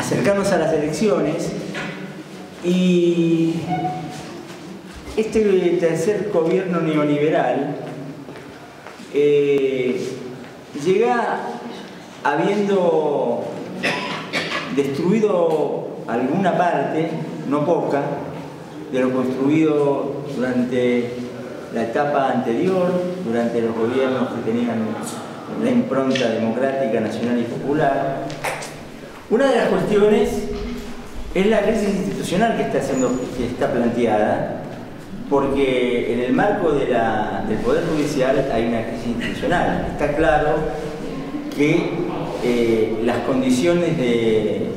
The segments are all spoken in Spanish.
acercarnos a las elecciones y este tercer gobierno neoliberal llega habiendo destruido alguna parte, no poca, de lo construido durante la etapa anterior, durante los gobiernos que tenían la impronta democrática, nacional y popular. Una de las cuestiones es la crisis institucional que está planteada, porque en el marco del Poder Judicial hay una crisis institucional. Está claro que las condiciones de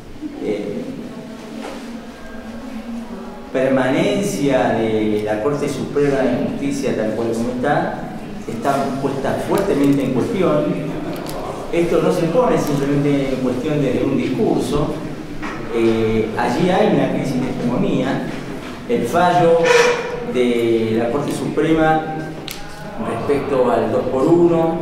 permanencia de la Corte Suprema de Justicia tal cual como está puesta fuertemente en cuestión. Esto no se pone simplemente en cuestión desde un discurso. Allí hay una crisis de hegemonía. El fallo de la Corte Suprema respecto al 2x1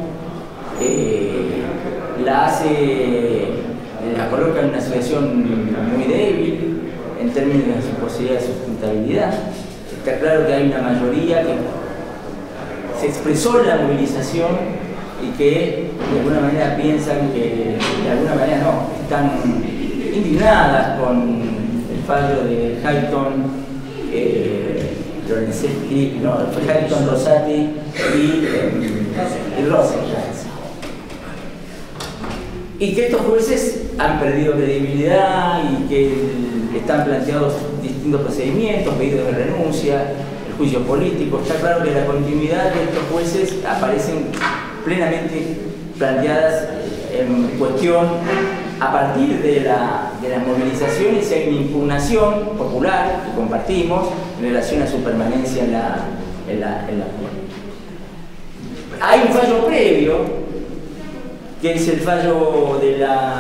la coloca en una situación muy débil en términos de su posibilidad de sustentabilidad. Está claro que hay una mayoría que se expresó en la movilización y que de alguna manera piensan que, de alguna manera no, están indignadas con el fallo de Hayton, Hayton, Rosati y Rosenkrantz. Y que estos jueces han perdido credibilidad y que están planteados distintos procedimientos, pedidos de renuncia, el juicio político. Está claro que la continuidad de estos jueces aparecen plenamente planteadas en cuestión a partir de las movilizaciones. Y hay una impugnación popular que compartimos en relación a su permanencia en la Corte. Hay un fallo previo, que es el fallo de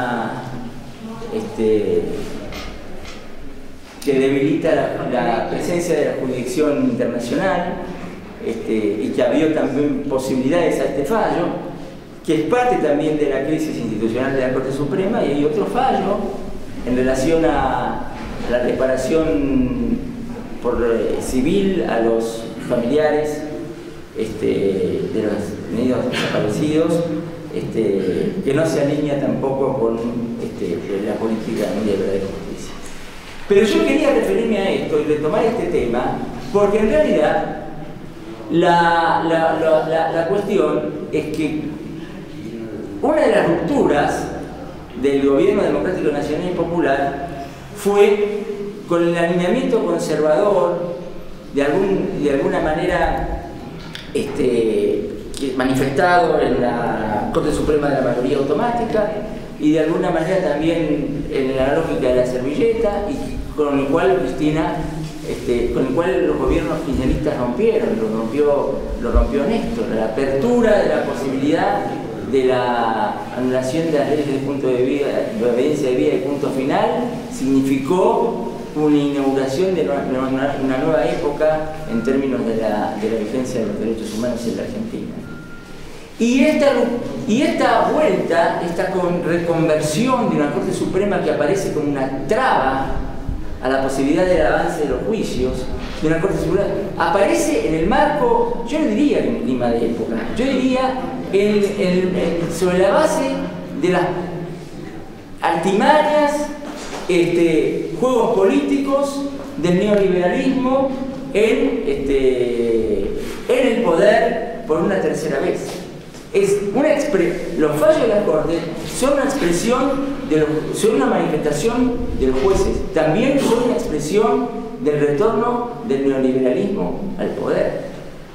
que debilita la presencia de la jurisdicción internacional y que abrió también posibilidades a este fallo, que es parte también de la crisis institucional de la Corte Suprema. Y hay otro fallo en relación a la reparación civil a los familiares de los niños desaparecidos, que no se alinea tampoco con la política de verdad y justicia. Pero yo quería referirme a esto y retomar este tema porque en realidad la cuestión es que una de las rupturas del gobierno democrático nacional y popular fue con el alineamiento conservador de alguna manera manifestado en la Corte Suprema de la mayoría automática y de alguna manera también en la lógica de la servilleta, y con el cual los gobiernos kirchneristas lo rompió Néstor. La apertura de la posibilidad de la anulación de las leyes desde el punto de vista de obediencia de vida y punto final significó una inauguración de una nueva época en términos de la vigencia de los derechos humanos en la Argentina. Y esta vuelta, esta reconversión de una Corte Suprema que aparece como una traba a la posibilidad del avance de los juicios, de una Corte Suprema, aparece en el marco, yo no diría en un clima de época, yo diría sobre la base de las artimañas, juegos políticos del neoliberalismo en el poder por una tercera vez. Los fallos de la Corte son una expresión, son una manifestación de los jueces, también son una expresión del retorno del neoliberalismo al poder.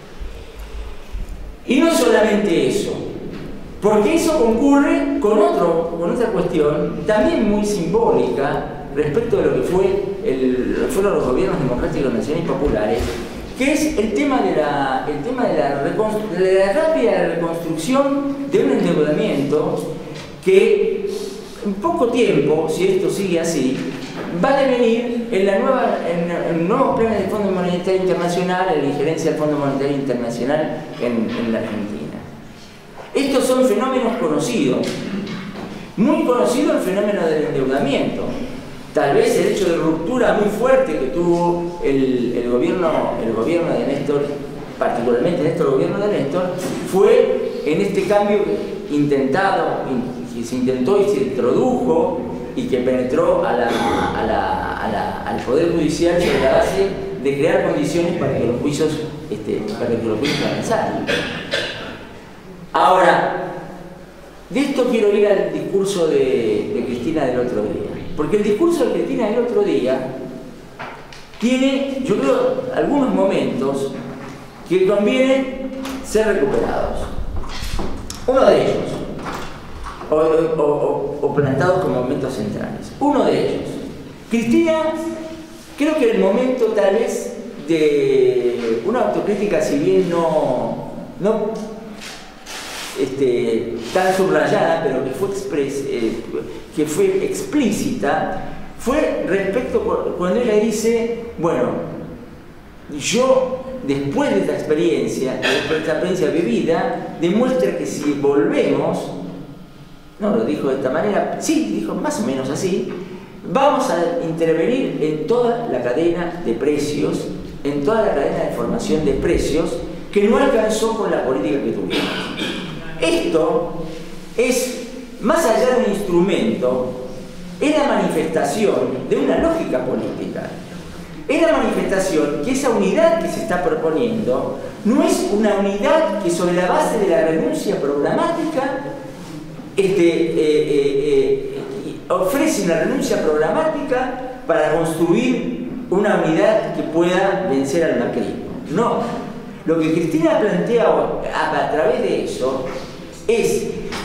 Y no solamente eso, porque eso concurre con otra cuestión también muy simbólica respecto de lo que fueron los gobiernos democráticos nacionales y populares, que es el tema de la rápida reconstrucción de un endeudamiento que en poco tiempo, si esto sigue así, va a devenir en nuevos planes del Fondo Monetario Internacional, en la injerencia del Fondo Monetario Internacional en la Argentina. Estos son fenómenos conocidos Muy conocido el fenómeno del endeudamiento. Tal vez el hecho de ruptura muy fuerte que tuvo el gobierno de Néstor, particularmente Néstor, el gobierno de Néstor, fue en este cambio intentado, que se intentó y se introdujo y que penetró al Poder Judicial sobre la base de crear condiciones para que los juicios avanzaran. Ahora, de esto quiero ir al discurso de Cristina del otro día. Porque el discurso de Cristina del otro día tiene, yo creo, algunos momentos que convienen ser recuperados. Uno de ellos, o plantados como momentos centrales. Uno de ellos. Cristina, creo que el momento tal vez de una autocrítica, si bien no tan subrayada, pero que fue explícita, fue respecto cuando ella dice, bueno, yo después de esta experiencia vivida, demuestra que si volvemos, no lo dijo de esta manera, sí, dijo más o menos así, vamos a intervenir en toda la cadena de precios, en toda la cadena de formación de precios, que no alcanzó con la política que tuvimos. Esto es, más allá de un instrumento, es la manifestación de una lógica política. Es la manifestación que esa unidad que se está proponiendo no es una unidad que sobre la base de la renuncia programática ofrece una renuncia programática para construir una unidad que pueda vencer al macrismo. No. Lo que Cristina plantea a través de eso es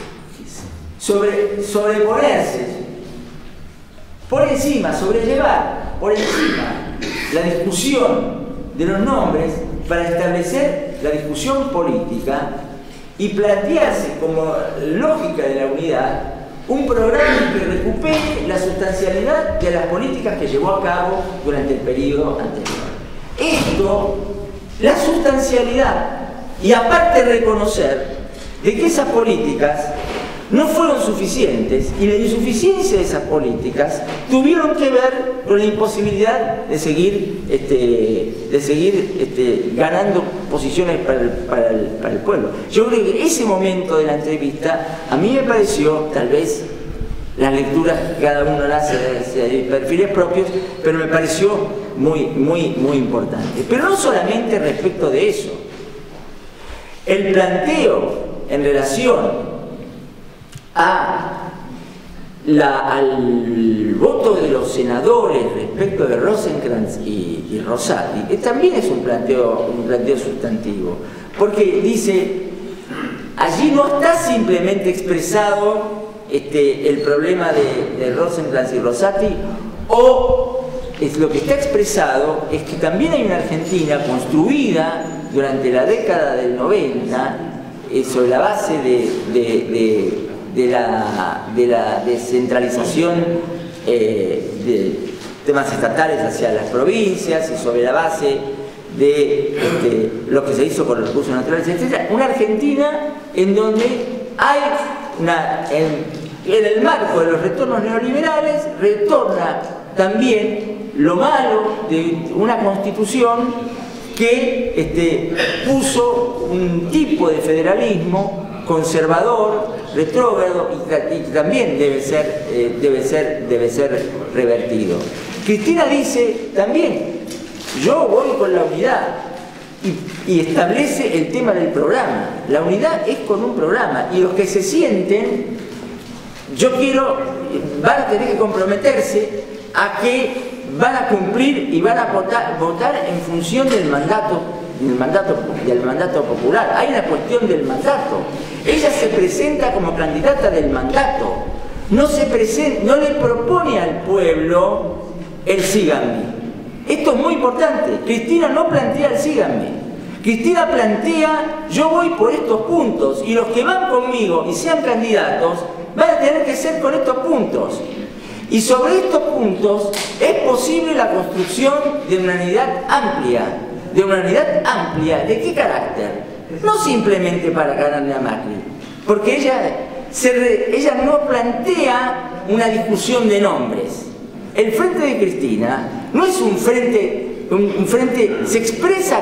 sobreponerse, por encima, sobrellevar por encima la discusión de los nombres para establecer la discusión política y plantearse como lógica de la unidad un programa que recupere la sustancialidad de las políticas que llevó a cabo durante el periodo anterior. Esto, la sustancialidad, y aparte reconocer de que esas políticas no fueron suficientes y la insuficiencia de esas políticas tuvieron que ver con la imposibilidad de seguir ganando posiciones para el pueblo. Yo creo que ese momento de la entrevista a mí me pareció, tal vez las lecturas que cada uno hace de perfiles propios, pero me pareció muy importante. Pero no solamente respecto de eso. El planteo en relación al voto de los senadores respecto de Rosenkrantz y Rosati, que también es un planteo sustantivo, porque dice, allí no está simplemente expresado el problema de Rosenkrantz y Rosati, o lo que está expresado es que también hay una Argentina construida durante la década del 90 sobre la base de la descentralización de temas estatales hacia las provincias y sobre la base de lo que se hizo con los recursos naturales, etc. Una Argentina en donde hay en el marco de los retornos neoliberales retorna también lo malo de una constitución que puso un tipo de federalismo conservador, retrógrado, y también debe ser revertido. Cristina dice también, yo voy con la unidad, y establece el tema del programa. La unidad es con un programa, y los que se sienten, van a tener que comprometerse a que van a cumplir y van a votar en función del mandato popular. Hay una cuestión del mandato. Ella se presenta como candidata del mandato. No le propone al pueblo el síganme. Esto es muy importante. Cristina no plantea el síganme. Cristina plantea, yo voy por estos puntos, y los que van conmigo y sean candidatos van a tener que ser con estos puntos. Y sobre estos puntos es posible la construcción de una unidad amplia. ¿De una unidad amplia? ¿De qué carácter? No simplemente para ganarle a Macri, porque ella ella no plantea una discusión de nombres. El Frente de Cristina no es un frente, se expresa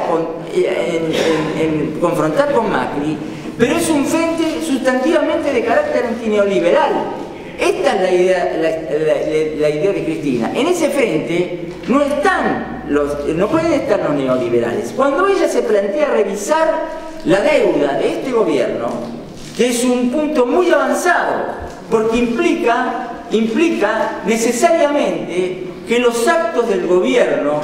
en confrontar con Macri, pero es un frente sustantivamente de carácter antineoliberal. Esta es la idea de Cristina. En ese frente no pueden estar los neoliberales. Cuando ella se plantea revisar la deuda de este gobierno, que es un punto muy avanzado, porque implica necesariamente que los actos del gobierno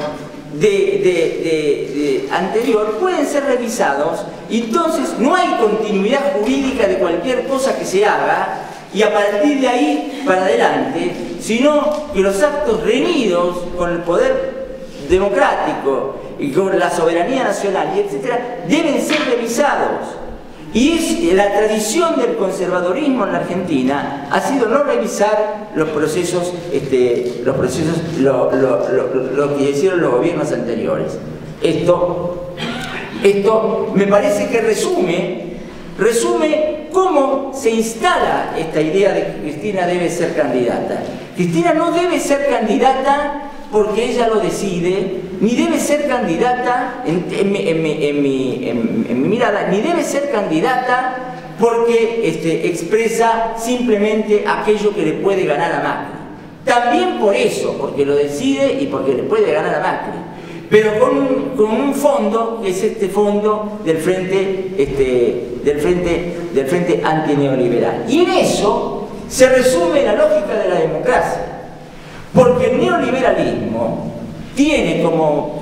anterior pueden ser revisados, y entonces no hay continuidad jurídica de cualquier cosa que se haga y a partir de ahí para adelante, sino que los actos reñidos con el poder democrático y con la soberanía nacional y etcétera deben ser revisados. Y es la tradición del conservadorismo en la Argentina ha sido no revisar los procesos, lo que hicieron los gobiernos anteriores. Esto me parece que resume cómo se instala esta idea de que Cristina debe ser candidata. Cristina no debe ser candidata porque ella lo decide, ni debe ser candidata, en mi mirada, ni debe ser candidata porque expresa simplemente aquello que le puede ganar a Macri. También por eso, porque lo decide y porque le puede ganar a Macri, pero con un fondo que es este fondo del frente antineoliberal. Y en eso se resume la lógica de la democracia. Porque el neoliberalismo tiene como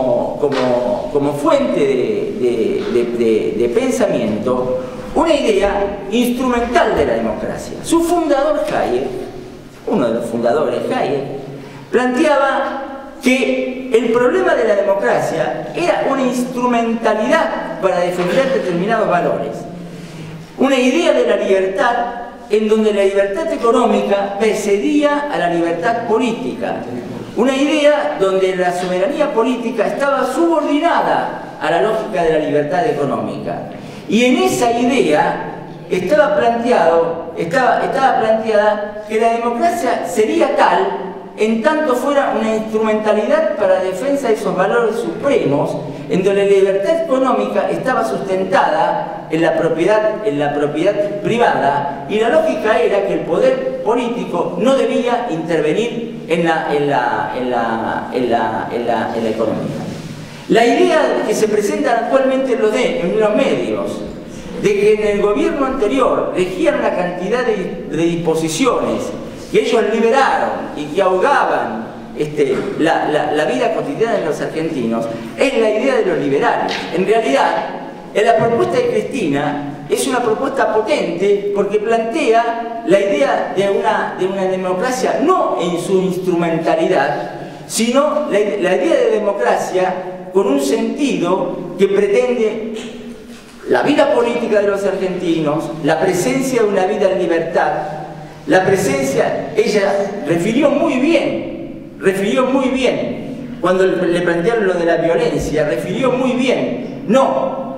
fuente de pensamiento una idea instrumental de la democracia. Su fundador Hayek, uno de los fundadores Hayek, planteaba que el problema de la democracia era una instrumentalidad para defender determinados valores. Una idea de la libertad en donde la libertad económica precedía a la libertad política. Una idea donde la soberanía política estaba subordinada a la lógica de la libertad económica. Y en esa idea estaba planteada que la democracia sería tal en tanto fuera una instrumentalidad para la defensa de esos valores supremos, en donde la libertad económica estaba sustentada en la propiedad privada, y la lógica era que el poder político no debía intervenir en la economía. La idea que se presenta actualmente en los medios, de que en el gobierno anterior regían una cantidad de disposiciones que ellos liberaron y que ahogaban la vida cotidiana de los argentinos, es la idea de los liberales. En realidad, la propuesta de Cristina es una propuesta potente porque plantea la idea de una democracia no en su instrumentalidad, sino la idea de democracia con un sentido que pretende la vida política de los argentinos, la presencia de una vida en libertad. La presencia, ella refirió muy bien, cuando le plantearon lo de la violencia, refirió muy bien, no,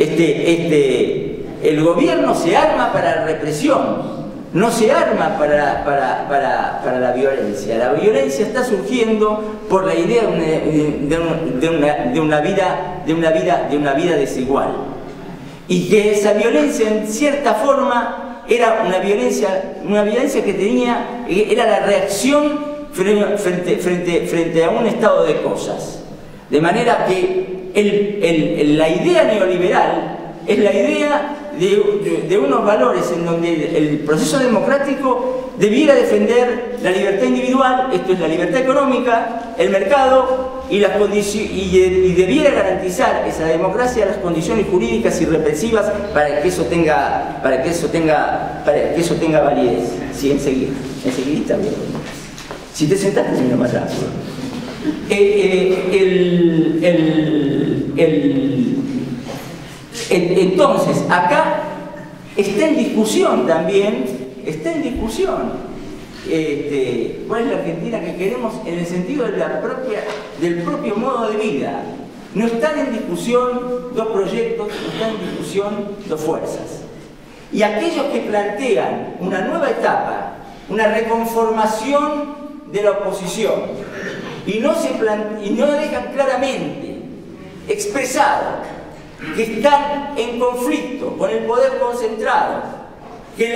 el gobierno se arma para la represión, no se arma para la violencia. La violencia está surgiendo por la idea de una vida desigual. Y que esa violencia, en cierta forma, era una violencia que era la reacción frente a un estado de cosas. De manera que la idea neoliberal es la idea de unos valores en donde el proceso democrático debiera defender la libertad individual, esto es la libertad económica, el mercado y debiera garantizar esa democracia las condiciones jurídicas y represivas para que eso tenga validez. Sí, enseguida bien. Si te sentaste, termino más rápido. Entonces, acá está en discusión también, cuál es la Argentina que queremos en el sentido del propio modo de vida. No están en discusión dos proyectos, no están en discusión dos fuerzas. y aquellos que plantean una nueva etapa, una reconformación de la oposición, y no dejan claramente expresado que están en conflicto con el poder concentrado, que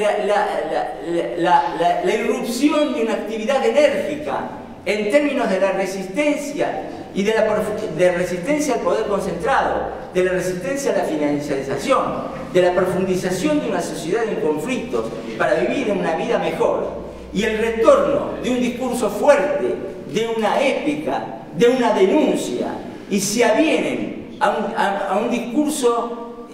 la irrupción de una actividad enérgica en términos de la resistencia y de resistencia al poder concentrado, de la resistencia a la financiarización, de la profundización de una sociedad en conflictos para vivir en una vida mejor, y el retorno de un discurso fuerte, de una épica, de una denuncia, y se avienen a un discurso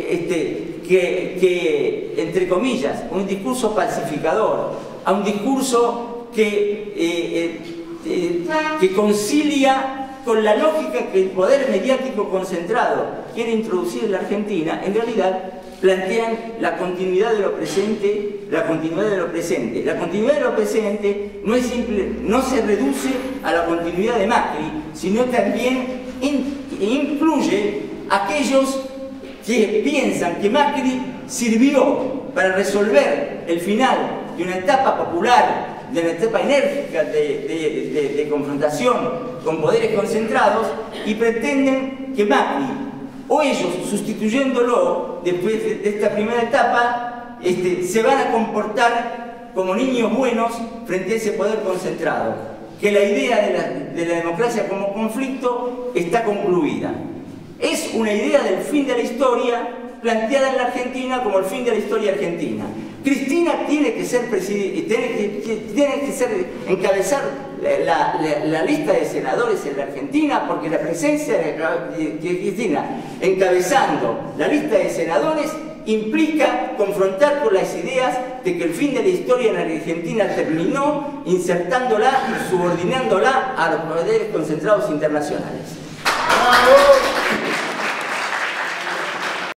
que, entre comillas, un discurso pacificador, a un discurso que concilia con la lógica que el poder mediático concentrado quiere introducir en la Argentina. En realidad plantean la continuidad de lo presente, la continuidad de lo presente. La continuidad de lo presente no es simple, no se reduce a la continuidad de Macri, sino también incluye a aquellos que piensan que Macri sirvió para resolver el final de una etapa popular, de una etapa enérgica de confrontación con poderes concentrados, y pretenden que Macri, o ellos sustituyéndolo después de esta primera etapa, se van a comportar como niños buenos frente a ese poder concentrado, que la idea de la democracia como conflicto está concluida. Es una idea del fin de la historia planteada en la Argentina como el fin de la historia argentina. Cristina tiene que ser encabezar la lista de senadores en la Argentina, porque la presencia de Cristina encabezando la lista de senadores implica confrontar con las ideas de que el fin de la historia en la Argentina terminó insertándola y subordinándola a los poderes concentrados internacionales. ¡Bravo!